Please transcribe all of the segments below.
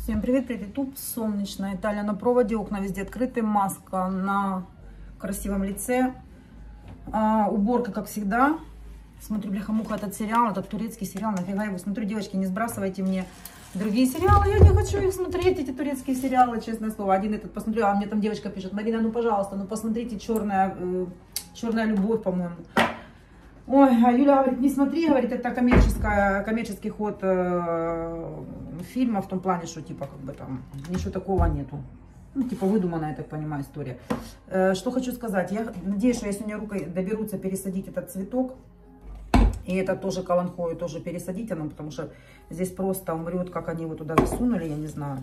Всем привет, привет, YouTube, солнечная Италия на проводе, окна везде открыты, маска на красивом лице, уборка как всегда. Смотрю, бляха-муха, этот сериал, этот турецкий сериал, нафига его смотрю, девочки, не сбрасывайте мне другие сериалы, я не хочу их смотреть, эти турецкие сериалы, честное слово. Один этот посмотрю, а мне там девочка пишет: Марина, ну пожалуйста, ну посмотрите «Черная любовь», по-моему. Ой, а Юля говорит, не смотри, говорит, это коммерческий ход фильма, в том плане, что типа как бы там ничего такого нету. Ну, типа выдуманная, я так понимаю, история. Что хочу сказать, я надеюсь, что я сегодня рукой доберутся пересадить этот цветок. И это тоже каланхою, тоже пересадить оно, потому что здесь просто умрет, как они его туда засунули, я не знаю.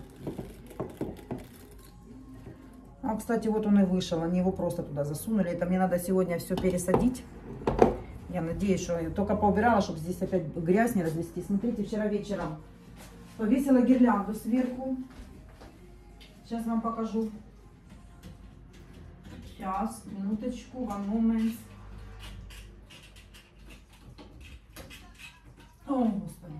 А, кстати, вот он и вышел, они его просто туда засунули. Это мне надо сегодня все пересадить. Я надеюсь, что я только поубирала, чтобы здесь опять грязь не развести. Смотрите, вчера вечером повесила гирлянду сверху. Сейчас вам покажу. Сейчас, минуточку, one moment. О, Господи.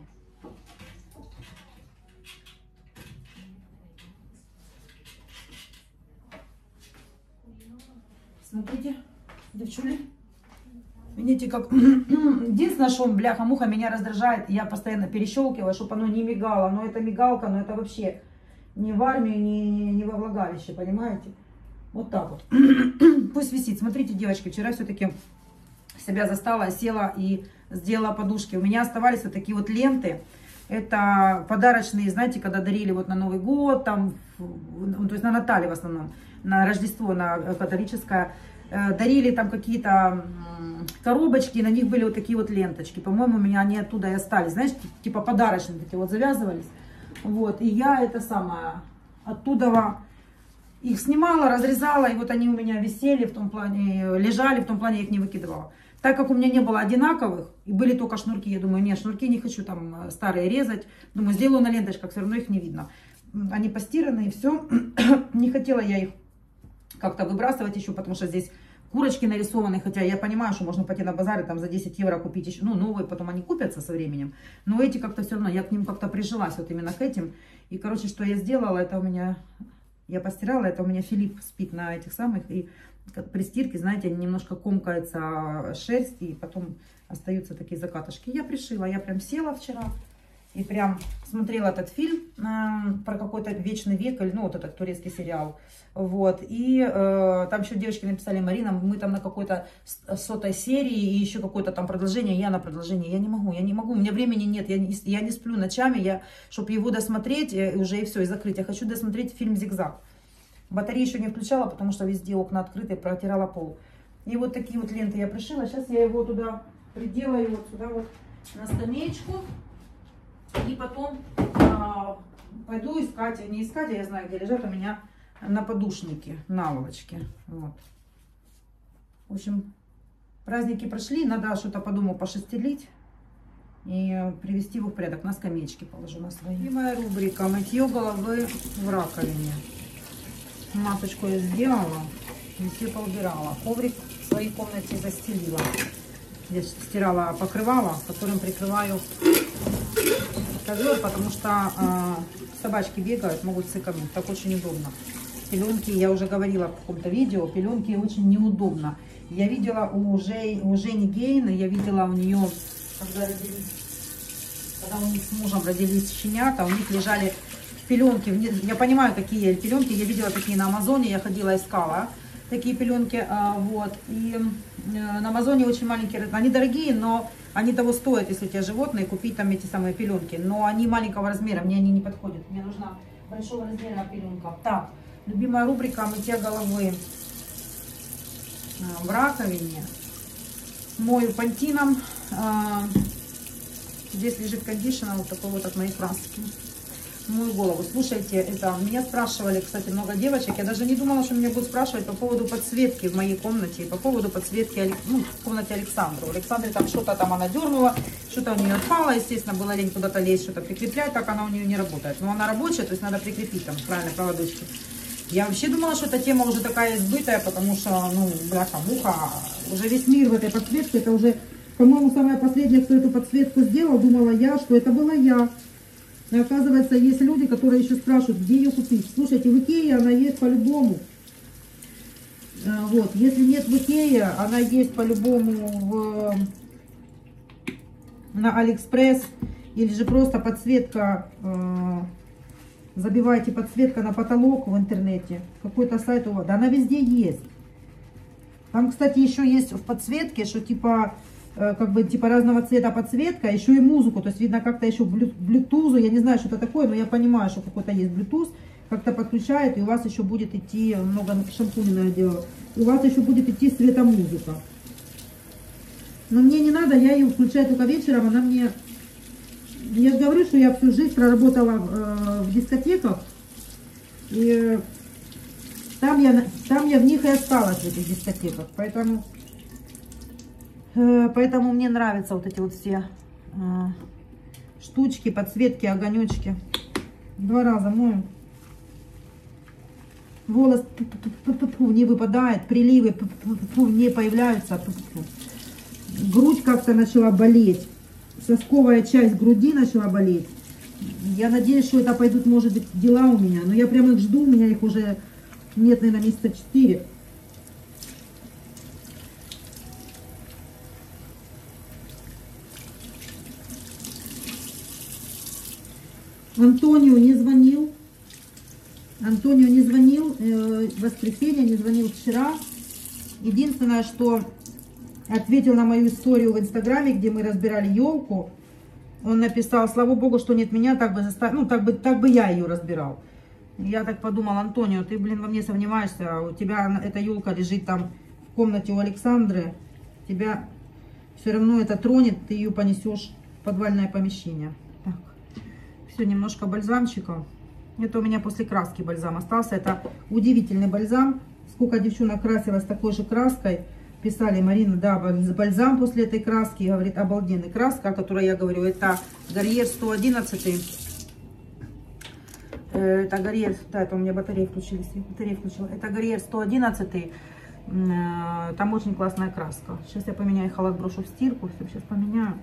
Смотрите, девчули. Видите, как... Единственное, что бляха-муха меня раздражает, я постоянно перещелкиваю, чтобы оно не мигало. Но это мигалка, но это вообще не в армию, не во влагалище, понимаете? Вот так вот. Пусть висит. Смотрите, девочки, вчера все-таки себя застала, села и сделала подушки. У меня оставались вот такие вот ленты. Это подарочные, знаете, когда дарили вот на Новый год, там, то есть на Наталью в основном, на Рождество, на католическое. Дарили там какие-то коробочки, на них были вот такие вот ленточки. По-моему, у меня они оттуда и остались. Знаешь, типа подарочные такие вот завязывались. Вот, и я это самое, оттуда их снимала, разрезала, и вот они у меня висели в том плане, лежали, в том плане я их не выкидывала. Так как у меня не было одинаковых, и были только шнурки, я думаю, нет, шнурки не хочу там старые резать. Думаю, сделаю на ленточках, все равно их не видно. Они постираны, и все. Не хотела я их как-то выбрасывать еще, потому что здесь курочки нарисованы, хотя я понимаю, что можно пойти на базаре, там за 10 евро купить еще, ну, новые, потом они купятся со временем, но эти как-то все равно, я к ним как-то прижилась вот именно к этим, и, короче, что я сделала, это у меня, я постирала, это у меня Филипп спит на этих самых, и при стирке, знаете, немножко комкается шерсть, и потом остаются такие закатышки. Я пришила, я прям села вчера, и прям смотрела этот фильм про какой-то вечный век, или, ну, вот этот турецкий сериал. Вот. И там еще девочки написали: Марина, мы там на какой-то 100-й серии, и еще какое-то там продолжение, я на продолжение. Я не могу, у меня времени нет, я не сплю ночами, чтобы его досмотреть, уже и все, и закрыть. Я хочу досмотреть фильм «Зигзаг». Батарею еще не включала, потому что везде окна открыты, протирала пол. И вот такие вот ленты я пришила. Сейчас я его туда приделаю, вот сюда вот на скамеечку. И потом пойду искать, не искать, я знаю, где лежат у меня на подушнике, наволочки. Вот. В общем, праздники прошли, надо что-то по дому пошестелить и привести его в порядок. На скамеечке положу на свои. И моя рубрика «Мытье головы в раковине». Масочку я сделала, везде поубирала. Коврик в своей комнате застелила. Здесь стирала покрывало, которым прикрываю ковер, потому что собачки бегают, могут сэкономить. Так очень удобно. Пеленки, я уже говорила в каком-то видео, пеленки очень неудобно. Я видела у Жени Гейн, я видела у нее, когда у них с мужем родились щенята, у них лежали пеленки. Я понимаю, какие пеленки, я видела такие на Амазоне, я ходила, искала такие пеленки. Вот. И на Амазоне очень маленькие, они дорогие, но они того стоят, если у тебя животные, купить там эти самые пеленки. Но они маленького размера, мне они не подходят. Мне нужна большого размера пеленка. Так, любимая рубрика «Мытья головы в раковине». Мою пантином. Здесь лежит кондишнер, вот такой вот от моей краски. Мою голову. Слушайте, это меня спрашивали, кстати, много девочек. Я даже не думала, что меня будут спрашивать по поводу подсветки в моей комнате, по поводу подсветки, ну, в комнате Александру. У Александры там что-то там она дернула, что-то у нее отпало, естественно, было лень куда-то лезть, что-то прикреплять, так она у нее не работает. Но она рабочая, то есть надо прикрепить там правильно проводочки. Я вообще думала, что эта тема уже такая избытая, потому что, ну, бляха-муха, уже весь мир в этой подсветке, это уже, по-моему, самое последнее, кто эту подсветку сделал, думала я, что это была я. И оказывается, есть люди, которые еще спрашивают, где ее купить. Слушайте, в Икее она есть по-любому. Вот, если нет в Икее, она есть по-любому на Алиэкспресс. Или же просто подсветка, забивайте подсветка на потолок в интернете. Какой-то сайт у вас. Да она везде есть. Там, кстати, еще есть в подсветке, что типа, как бы, типа разного цвета подсветка, еще и музыку. То есть видно как-то еще Bluetooth, я не знаю, что это такое, но я понимаю, что какой-то есть Bluetooth. Как-то подключает, и у вас еще будет идти, много шампуней делала, и у вас еще будет идти светомузыка. Но мне не надо, я ее включаю только вечером, она мне... Я говорю, что я всю жизнь проработала в дискотеках, и там я в них и осталась, в этих дискотеках. Поэтому мне нравятся вот эти вот все штучки, подсветки, огонечки. 2 раза мою. Волос не выпадает, приливы не появляются. Грудь как-то начала болеть. Сосковая часть груди начала болеть. Я надеюсь, что это пойдут, может быть, дела у меня. Но я прямо их жду, у меня их уже нет, наверное, месяца 4. Антонио не звонил. Антонио не звонил в воскресенье, не звонил вчера. Единственное, что ответил на мою историю в Инстаграме, где мы разбирали елку. Он написал: слава богу, что нет меня, так бы я ее разбирал. Я так подумал: Антонио, ты, блин, во мне сомневаешься, у тебя эта елка лежит там в комнате у Александры, тебя все равно это тронет, ты ее понесешь в подвальное помещение. Так, все, немножко бальзамчика. Это у меня после краски бальзам остался. Это удивительный бальзам. Сколько девчонок красилась такой же краской. Писали: Марина, да, бальзам после этой краски. Говорит, обалденная краска, о которой я говорю. Это Гарьер 111. Это Гарьер, да, это у меня батареи включились. Батареи включила. Это Гарьер 111. Там очень классная краска. Сейчас я поменяю халат, брошу в стирку. Все, сейчас поменяю.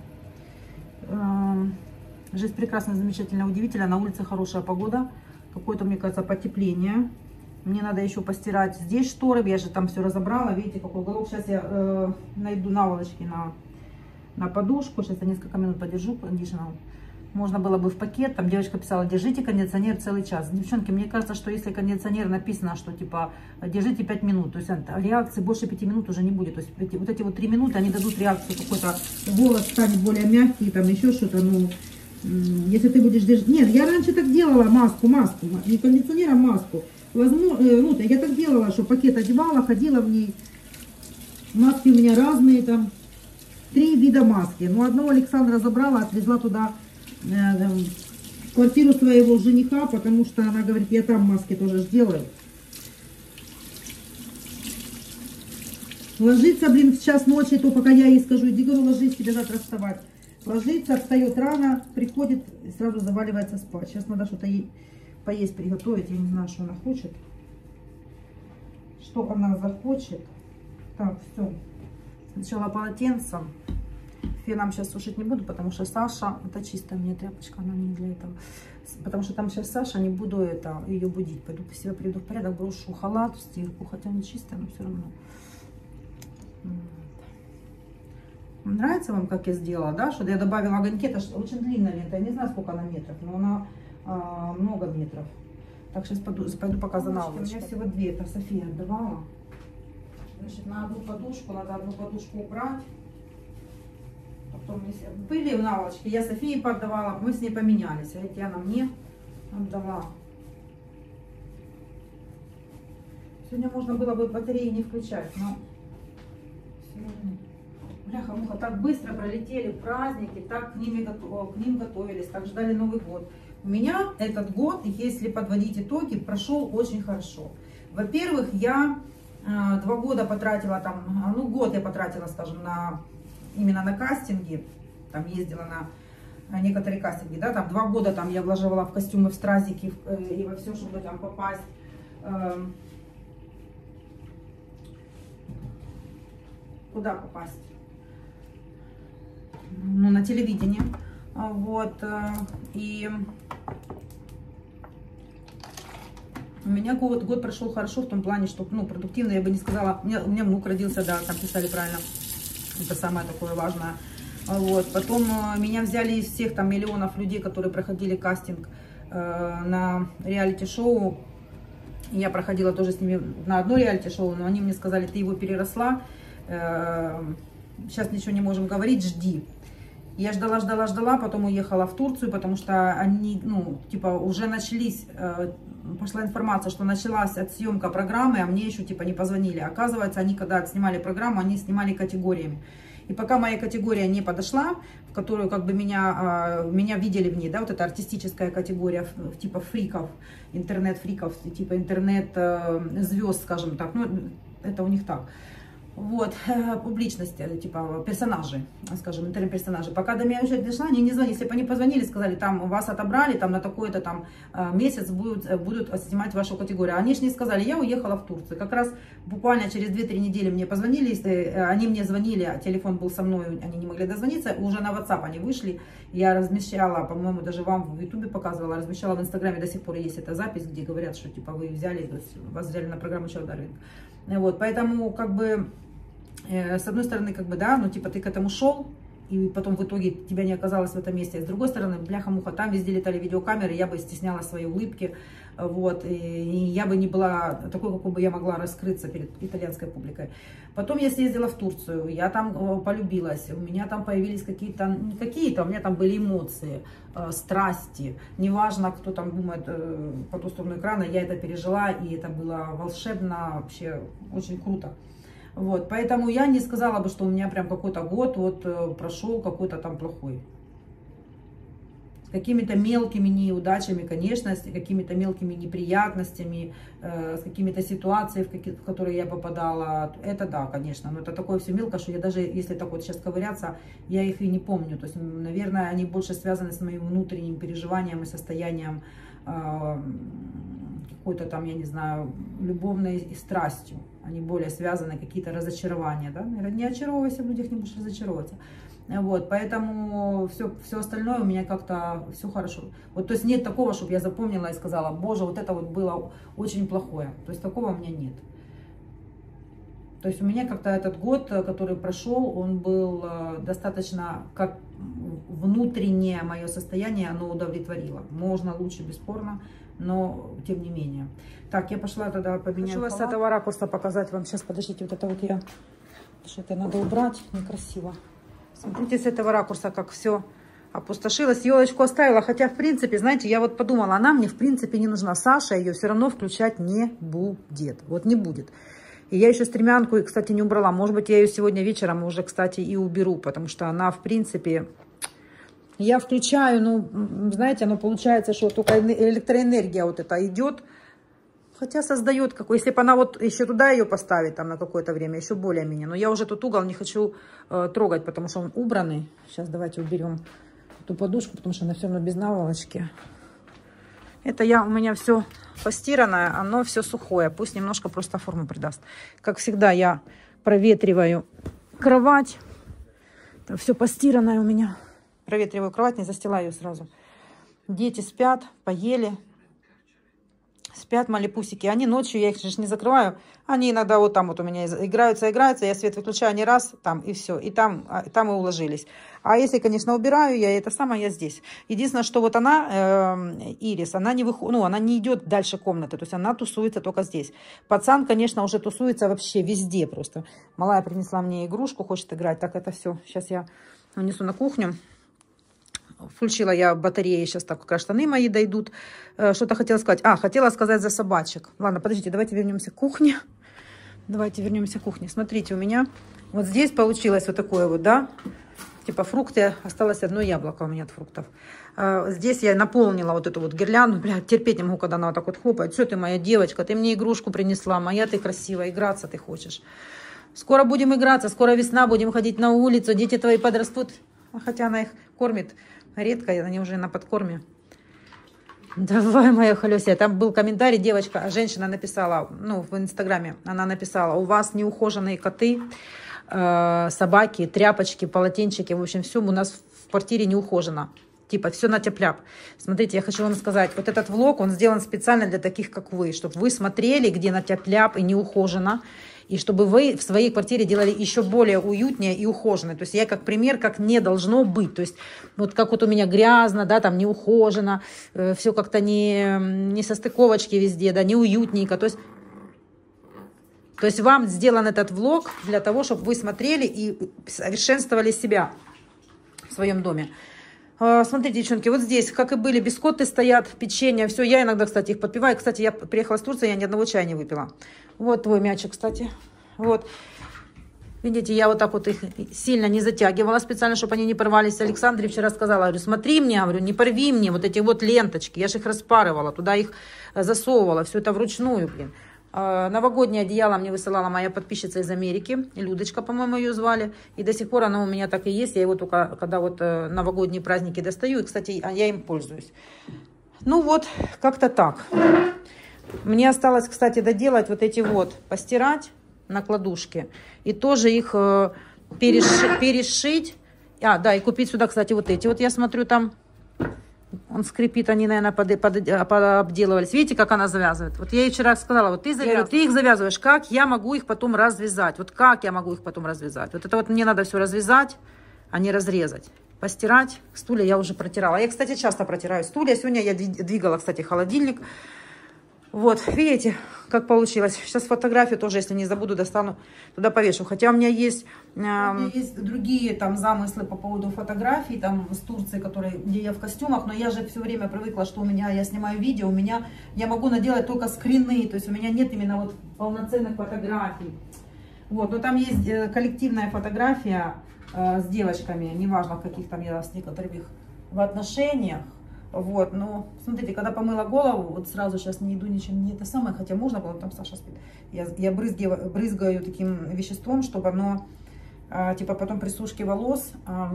Жизнь прекрасна, замечательно, удивительно. На улице хорошая погода. Какое-то, мне кажется, потепление. Мне надо еще постирать здесь шторы. Я же там все разобрала. Видите, какой уголок. Сейчас я найду наволочки на подушку. Сейчас я несколько минут подержу кондишнер. Можно было бы в пакет. Там девочка писала: держите кондиционер целый час. Девчонки, мне кажется, что если кондиционер написано, что типа держите 5 минут, то есть реакции больше 5 минут уже не будет. То есть вот эти вот 3 минуты, они дадут реакцию, какой-то волос станет более мягкий, там еще что-то, ну... Если ты будешь держать... Нет, я раньше так делала маску, не кондиционер, а маску. Возможно, я так делала, что пакет одевала, ходила в ней. Маски у меня разные, там 3 вида маски. Но одного Александра забрала, отвезла туда в квартиру своего жениха, потому что она говорит, я там маски тоже сделаю. Ложиться, блин, в час ночи, то пока я ей скажу: иди, говорю, ложись, тебе завтра вставать. Ложится, встает рано, приходит и сразу заваливается спать. Сейчас надо что-то ей поесть приготовить. Я не знаю, что она хочет. Что она захочет. Так, все. Сначала полотенцем. Феном сейчас сушить не буду, потому что Саша... Это чистая у меня тряпочка, она не для этого. Потому что там сейчас Саша, не буду ее будить. Пойду по себе приведу в порядок, брошу халат в стирку. Хотя не чистая, но все равно. Нравится вам, как я сделала, да? Что я добавила огоньки. Это очень длинная лента. Я не знаю, сколько она метров, но она много метров. Так, сейчас пойду пока за наволочкой. У меня всего 2. Это София отдавала. Значит, на одну подушку, надо одну подушку убрать. Потом были наволочки. Я Софии поддавала, мы с ней поменялись. А эти она мне отдала. Сегодня можно было бы батареи не включать, но сегодня... Бляха-муха, так быстро пролетели праздники, так к ним готовились, так ждали Новый год. У меня этот год, если подводить итоги, прошел очень хорошо. Во-первых, я 2 года потратила, там, ну год я потратила, скажем, именно на кастинги, там ездила на некоторые кастинги, да, там 2 года там я вложила в костюмы, в стразики и во все, чтобы там попасть. Куда попасть? Ну, на телевидение. Вот. И У меня год прошел хорошо в том плане, что, ну, продуктивно, я бы не сказала. У меня внук родился, да, там писали правильно. Это самое такое важное. Вот. Потом меня взяли из всех там миллионов людей, которые проходили кастинг на реалити-шоу. Я проходила тоже с ними на одно реалити-шоу, но они мне сказали, ты его переросла, сейчас ничего не можем говорить, жди. Я ждала, потом уехала в Турцию, потому что они, ну, типа, уже начались, пошла информация, что началась отсъемка программы, а мне еще, типа, не позвонили. Оказывается, они, когда снимали программу, они снимали категориями. И пока моя категория не подошла, в которую, как бы, меня видели в ней, да, вот эта артистическая категория, типа, фриков, интернет-фриков, типа, интернет-звезд, скажем так, ну, это у них так. Вот, публичность, типа, персонажи, скажем, интернет-персонажи. Пока до меня уже дошла, они не звонили. Если бы они позвонили, сказали, там, вас отобрали, там, на такой-то там месяц будут снимать вашу категорию. Они же не сказали, я уехала в Турцию. Как раз буквально через 2-3 недели мне позвонили, они мне звонили, телефон был со мной, они не могли дозвониться, уже на WhatsApp они вышли. Я размещала, по-моему, даже вам в Ютубе показывала, размещала в Инстаграме, до сих пор есть эта запись, где говорят, что, типа, вы взяли, вас взяли на программу «Челдаринг». Вот, поэтому, как бы, с одной стороны, как бы, да, ну, типа, ты к этому шел, и потом в итоге тебя не оказалось в этом месте. С другой стороны, бляха-муха, там везде летали видеокамеры, я бы стесняла свои улыбки, вот, и я бы не была такой, какой бы я могла раскрыться перед итальянской публикой. Потом я съездила в Турцию, я там полюбилась, у меня там появились какие-то, у меня там были эмоции, страсти, неважно, кто там думает по ту сторону экрана, я это пережила, и это было волшебно, вообще очень круто. Вот, поэтому я не сказала бы, что у меня прям какой-то год вот прошел какой-то там плохой. С какими-то мелкими неудачами, конечно, с какими-то мелкими неприятностями, с какими-то ситуациями, в которые я попадала. Это да, конечно, но это такое все мелко, что я даже, если так вот сейчас ковыряться, я их и не помню. То есть, наверное, они больше связаны с моим внутренним переживанием и состоянием какой-то там, я не знаю, любовной страстью. Они более связаны, какие-то разочарования, да? Наверное, не очаровывайся в людях, не будешь разочаровываться. Вот, поэтому все остальное у меня как-то все хорошо. Вот, то есть нет такого, чтобы я запомнила и сказала, боже, вот это вот было очень плохое. То есть такого у меня нет. То есть у меня как-то этот год, который прошел, он был достаточно, как внутреннее мое состояние, оно удовлетворило. Можно лучше, бесспорно, но тем не менее. Так, я пошла тогда поменять. Хочу с этого ракурса показать вам. Сейчас, подождите, вот это вот я... Что это надо убрать, некрасиво. Смотрите с этого ракурса, как все опустошилось. Елочку оставила, хотя, в принципе, знаете, я вот подумала, она мне, в принципе, не нужна. Саша ее все равно включать не будет. Вот не будет. И я еще стремянку, кстати, не убрала. Может быть, я ее сегодня вечером уже, кстати, и уберу, потому что она, в принципе... Я включаю, ну, знаете, оно получается, что только электроэнергия вот эта идет. Хотя создает какой, если бы она вот еще туда ее поставить, там на какое-то время, еще более-менее. Но я уже тут угол не хочу трогать, потому что он убранный. Сейчас давайте уберем эту подушку, потому что она все равно без наволочки. Это у меня все постиранное, оно все сухое. Пусть немножко просто форму придаст. Как всегда, я проветриваю кровать. Это все постиранное у меня. Проветриваю кровать, не застилаю ее сразу. Дети спят, поели. Спят малипусики. Они ночью, я их же не закрываю. Они иногда вот там вот у меня играются. Я свет выключаю не раз, там и все. И там и уложились. А если, конечно, убираю, я здесь. Единственное, что вот она, Ирис, она не выходит, ну, она не идет дальше комнаты. То есть она тусуется только здесь. Пацан, конечно, уже тусуется вообще везде просто. Малая принесла мне игрушку, хочет играть. Так, это все. Сейчас я унесу на кухню. Включила я батареи, сейчас так как раз штаны мои дойдут. Что-то хотела сказать. Хотела сказать за собачек. Ладно, подождите, давайте вернемся к кухне. Смотрите, у меня вот здесь получилось вот такое вот, да, типа фрукты. Осталось одно яблоко у меня от фруктов. Здесь я наполнила вот эту вот гирлянду. Бля, терпеть не могу, когда она вот так вот хлопает. Что ты, моя девочка, ты мне игрушку принесла. Моя ты красивая, играться ты хочешь. Скоро будем играться, скоро весна, будем ходить на улицу. Дети твои подрастут. Хотя она их кормит редко, они уже на подкорме. Давай, моя холёсия. Там был комментарий, женщина написала, ну, в Инстаграме, она написала, у вас неухоженные коты, собаки, тряпочки, полотенчики, в общем, все у нас в квартире не ухожено. Типа, все на тяп-ляп. Смотрите, я хочу вам сказать, вот этот влог, он сделан специально для таких, как вы, чтобы вы смотрели, где на тяп-ляп и не ухожено, и чтобы вы в своей квартире делали еще более уютнее и ухоженно. То есть я как пример, как не должно быть. То есть вот как вот у меня грязно, да, там не ухожено, все как-то не со стыковочки везде, да, не уютненько. То есть вам сделан этот влог для того, чтобы вы смотрели и совершенствовали себя в своем доме. Смотрите, девчонки, вот здесь, как и были, бискотты стоят, печенье, все. Я иногда, кстати, их подпиваю. Кстати, я приехала с Турции, я ни одного чая не выпила. Вот твой мячик, кстати. Вот. Видите, я вот так вот их сильно не затягивала специально, чтобы они не порвались. Александре вчера сказала, говорю, смотри мне, говорю, не порви мне вот эти вот ленточки. Я же их распарывала, туда их засовывала, все это вручную, блин. Новогоднее одеяло мне высылала моя подписчица из Америки, Людочка, по-моему, ее звали, и до сих пор оно у меня так и есть, я его только, когда вот новогодние праздники достаю, и, кстати, я им пользуюсь. Ну вот, как-то так. Мне осталось, кстати, доделать вот эти вот, постирать накладушки, и тоже их перешить, да, и купить сюда, кстати, вот эти, вот я смотрю там, он скрипит, они, наверное, обделывались. Видите, как она завязывает? Вот я ей вчера сказала, вот ты их завязываешь, как я могу их потом развязать? Вот как я могу их потом развязать? Вот это вот мне надо все развязать, а не разрезать. Постирать. Стулья я уже протирала. Я, кстати, часто протираю стулья. Сегодня я двигала, кстати, холодильник. Вот, видите, как получилось. Сейчас фотографию тоже, если не забуду, достану, туда повешу. Хотя у меня есть другие там замыслы по поводу фотографий, там с Турции, где я в костюмах, но я же все время привыкла, что я снимаю видео, я могу наделать только скрины, то есть у меня нет именно вот полноценных фотографий. Вот, но там есть коллективная фотография с девочками, неважно, в каких там я с некоторыми в отношениях. Вот, но смотрите, когда помыла голову, вот сразу сейчас не иду ничем, не это самое, хотя можно было, там Саша спит. Я брызгаю таким веществом, чтобы оно, типа, потом при сушке волос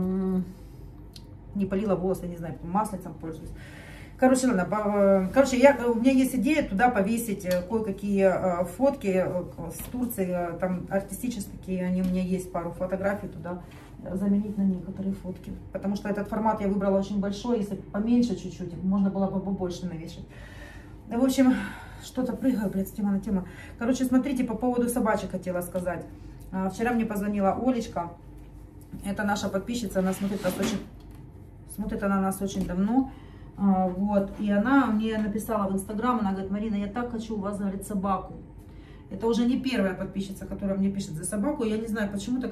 не палило волосы, не знаю, маслицем пользуюсь. Короче, ладно, у меня есть идея туда повесить кое-какие фотки с Турции, там артистические, они у меня есть, пару фотографий туда. Заменить на некоторые фотки. Потому что этот формат я выбрала очень большой. Если поменьше чуть-чуть, можно было бы побольше навешать. В общем, что-то прыгаю, блядь, с темы на тему. Короче, смотрите, по поводу собачек хотела сказать. Вчера мне позвонила Олечка. Это наша подписчица. Она смотрит она нас очень давно. Вот. И она мне написала в Инстаграм. Она говорит, Марина, я так хочу у вас, говорит, собаку. Это уже не первая подписчица, которая мне пишет за собаку. Я не знаю, почему-то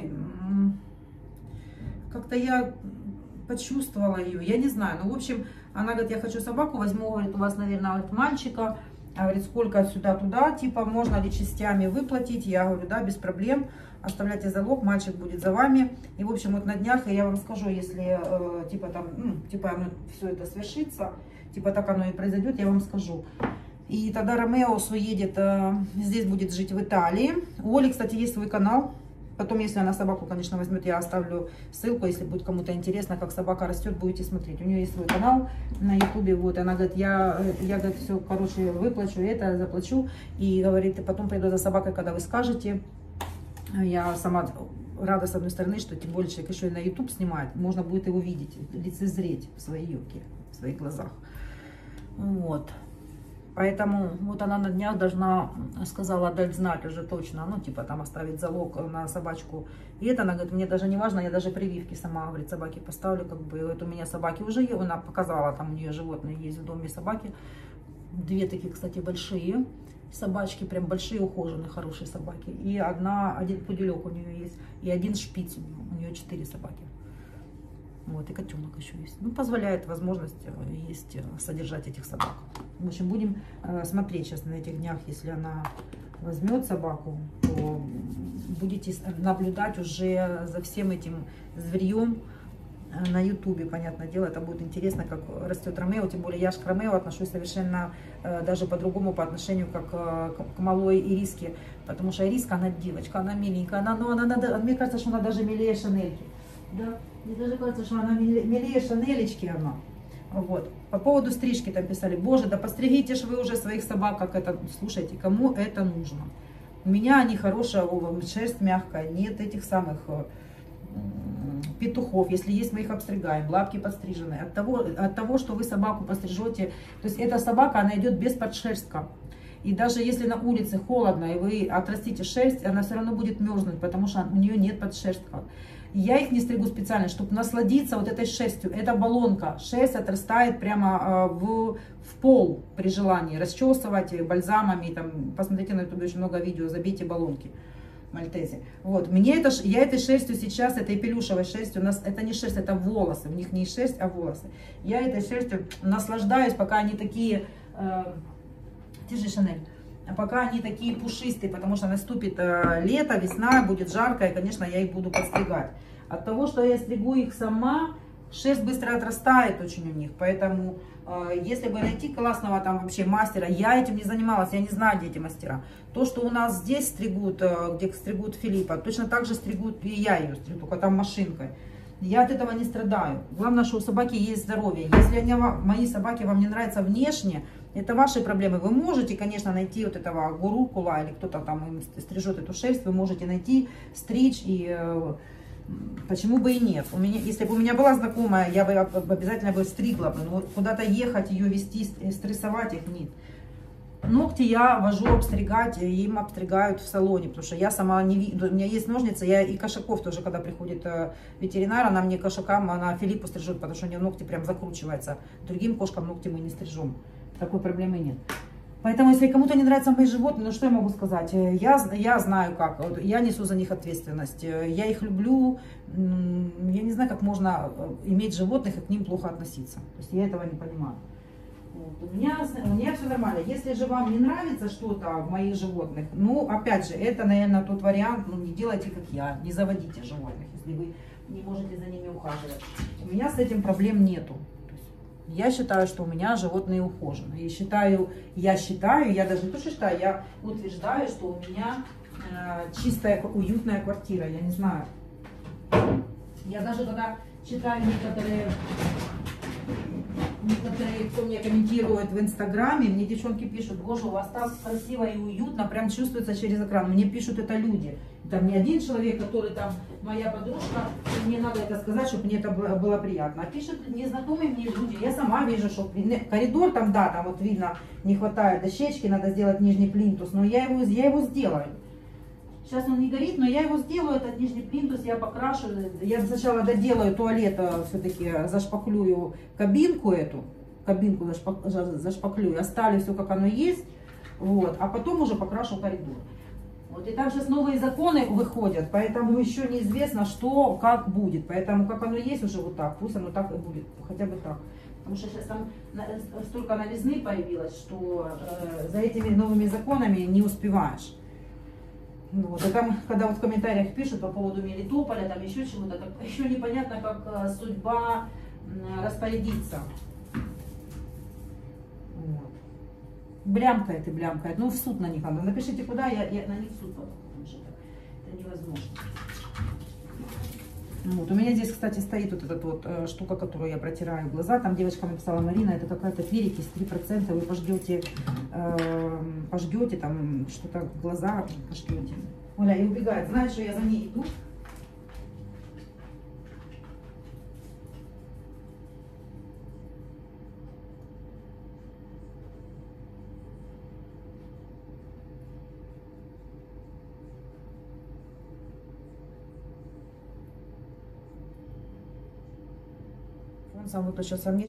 как-то я почувствовала ее, я не знаю. Ну, в общем, она говорит, я хочу собаку, возьму, говорит, у вас, наверное, говорит, мальчика. Говорит, сколько сюда-туда, типа, можно ли частями выплатить? Я говорю, да, без проблем. Оставляйте залог, мальчик будет за вами. И, в общем, вот на днях я вам скажу, если, типа, там, все это свершится, типа, так оно и произойдет, я вам скажу. И тогда Ромеус уедет, здесь будет жить в Италии. У Оли, кстати, есть свой канал. Потом, если она собаку, конечно, возьмет, я оставлю ссылку, если будет кому-то интересно, как собака растет, будете смотреть. У нее есть свой канал на ютубе, вот, она говорит, я говорит, все, короче, выплачу это, заплачу, и говорит, и потом приду за собакой, когда вы скажете. Я сама рада, с одной стороны, что тем более человек еще и на ютуб снимает, можно будет его видеть, лицезреть в своих глазах. Вот. Поэтому вот она на днях сказала дать знать уже точно, ну, типа, там оставить залог на собачку. И это, она говорит, мне даже не важно, я даже прививки сама, говорит, собаке поставлю, как бы, вот у меня собаки уже есть, она показала, там у нее животные есть в доме собаки. Две такие, кстати, большие собачки, прям большие, ухоженные, хорошие собаки. И один пуделек у нее есть, и один шпиц у нее 4 собаки. Вот, и котенок еще есть. Ну, позволяет возможность есть, содержать этих собак. В общем, будем смотреть сейчас на этих днях, если она возьмет собаку, то будете наблюдать уже за всем этим зверьем на ютубе, понятное дело. Это будет интересно, как растет Ромео. Тем более я же к Ромео отношусь совершенно даже по-другому по отношению как к малой Ириске. Потому что Ириска, она девочка, она миленькая. Мне кажется, что она даже милее Шанельки. Да, мне даже кажется, что она милее Шанелечки она. Вот. По поводу стрижки там писали, боже, да постригите же вы уже своих собак, как это, слушайте, кому это нужно? У меня они хорошие, шерсть мягкая, нет этих самых петухов, если есть, мы их обстригаем, лапки подстрижены. От того, что вы собаку пострижете, то есть эта собака, она идет без подшерстка. И даже если на улице холодно, и вы отрастите шерсть, она все равно будет мерзнуть, потому что у нее нет подшерстка. Я их не стригу специально, чтобы насладиться вот этой шерстью. Это баллонка. Шерсть отрастает прямо в пол при желании. Расчесывать бальзамами. Там, посмотрите на ютубе очень много видео, забейте баллонки мальтези. Вот. Я этой шерстью сейчас, этой пелюшевой шерстью, у нас это не шерсть, это волосы. У них не шерсть, а волосы. Я этой шерстью наслаждаюсь, пока они такие... Держи, Шанель. Пока они такие пушистые, потому что наступит лето, весна, будет жарко, и, конечно, я их буду подстригать. От того, что я стригу их сама, шерсть быстро отрастает очень у них, поэтому если бы найти классного там вообще мастера, я этим не занималась, я не знаю, где эти мастера. То, что у нас здесь стригут, где стригут Филиппа, точно так же стригут, и я ее стригу, только там машинкой. Я от этого не страдаю. Главное, что у собаки есть здоровье. Если мои собаки вам не нравятся внешне, это ваши проблемы. Вы можете, конечно, найти вот этого гурукула или кто-то там им стрижет эту шерсть, вы можете найти, стричь, и почему бы и нет. Если бы у меня была знакомая, я бы обязательно бы стригла, но куда-то ехать, ее вести, стрессовать их нет. Ногти я вожу обстригать, им обстригают в салоне, потому что я сама не виду. У меня есть ножницы, я и кошаков тоже, когда приходит ветеринар, она мне кошакам, она Филиппу стрижет, потому что у нее ногти прям закручиваются. Другим кошкам ногти мы не стрижем. Такой проблемы нет. Поэтому, если кому-то не нравятся мои животные, ну что я могу сказать? Я знаю как, я несу за них ответственность. Я их люблю, я не знаю, как можно иметь животных и к ним плохо относиться. То есть я этого не понимаю. Вот. У меня все нормально. Если же вам не нравится что-то в моих животных, ну, опять же, это, наверное, тот вариант, ну, не делайте, как я, не заводите животных, если вы не можете за ними ухаживать. У меня с этим проблем нету. Я считаю, что у меня животные ухожены. И я даже не то, что считаю, я утверждаю, что у меня чистая, уютная квартира. Я не знаю. Я даже когда читаю некоторые, кто мне комментирует в Инстаграме, мне девчонки пишут: боже, у вас так красиво и уютно, прям чувствуется через экран. Мне пишут это люди. Там не один человек, который там моя подружка, мне надо это сказать, чтобы мне это было приятно. А пишут незнакомые мне люди. Я сама вижу, что коридор там, да, там вот видно, не хватает дощечки, надо сделать нижний плинтус, но я его сделаю. Сейчас он не горит, но я его сделаю, этот нижний плинтус, я покрашу. Я сначала доделаю туалет, все-таки зашпаклюю кабинку зашпаклюю, оставлю все как оно есть, вот, а потом уже покрашу коридор. Вот, и там сейчас новые законы выходят, поэтому еще неизвестно, что, как будет. Поэтому как оно есть уже вот так, пусть оно так и будет, хотя бы так. Потому что сейчас там столько новизны появилось, что за этими новыми законами не успеваешь. Вот, и там, когда вот в комментариях пишут по поводу Мелитополя, там еще чего-то, еще непонятно, как судьба распорядится. Вот. Блямкает и блямкает. Ну, в суд на них надо. Напишите, куда, я на них в суд потом, потому что это невозможно. Вот. У меня здесь, кстати, стоит вот эта вот штука, которую я протираю глаза. Там девочка написала: Марина, это какая-то перекись, 3%, вы пожгете там что-то, глаза пожгете. Оля, и убегает. Знает, что я за ней иду. Он сам выключился.